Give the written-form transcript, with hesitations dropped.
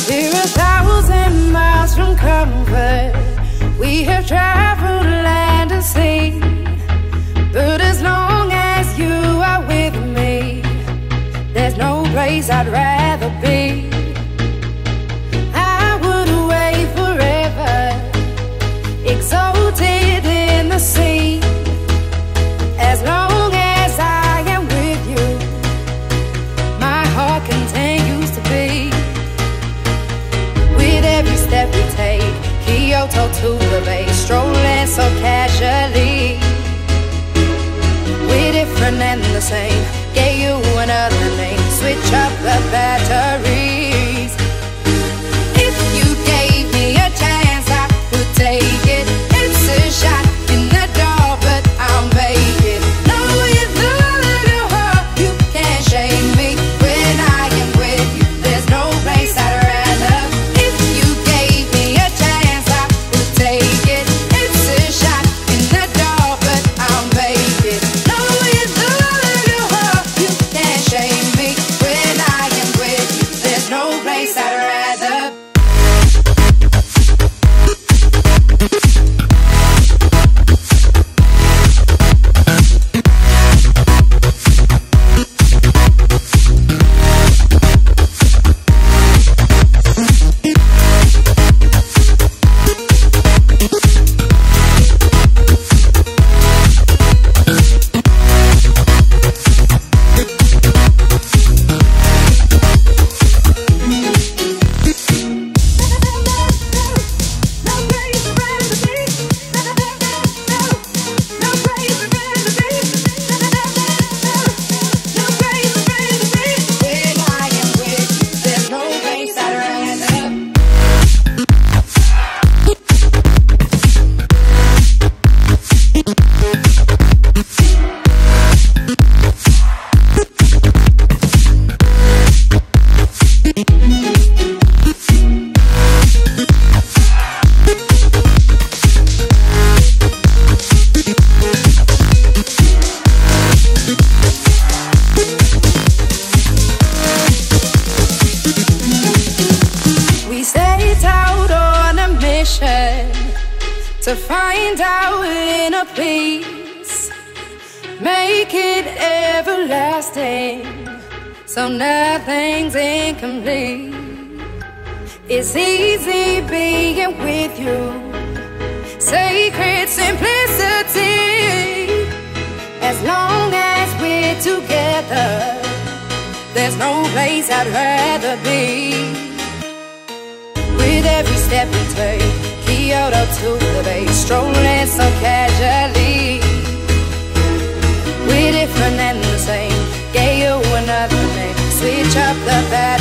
We're 1,000 miles from comfort. We have traveled land and sea. But as long as you are with me, there's no place I'd rather be. I would wait forever, exalted in the sea. As long as I am with you, my heart continues to beat. With every step we take, Kyoto to the Bay, strolling so casually. We're different and the same, gave you another name, switch up the batteries. If you gave me a chance, I would take it. It's a shot in the dark, but I'll make it. No, with the little heart, you can't shame me. When I am with you, there's no place I'd rather. If you gave me a chance, I would take it. It's a shot in the dark, but I'll make it. No, with the little heart, you can't shame me. When I am with you, there's no place I'd rather. To find our inner peace, make it everlasting, so nothing's incomplete. It's easy being with you, sacred simplicity. As long as we're together, there's no place I'd rather be. With every step we take, Kyoto to the Bay, strolling so casually. We're different and the same, gave you another name, switch up the battery.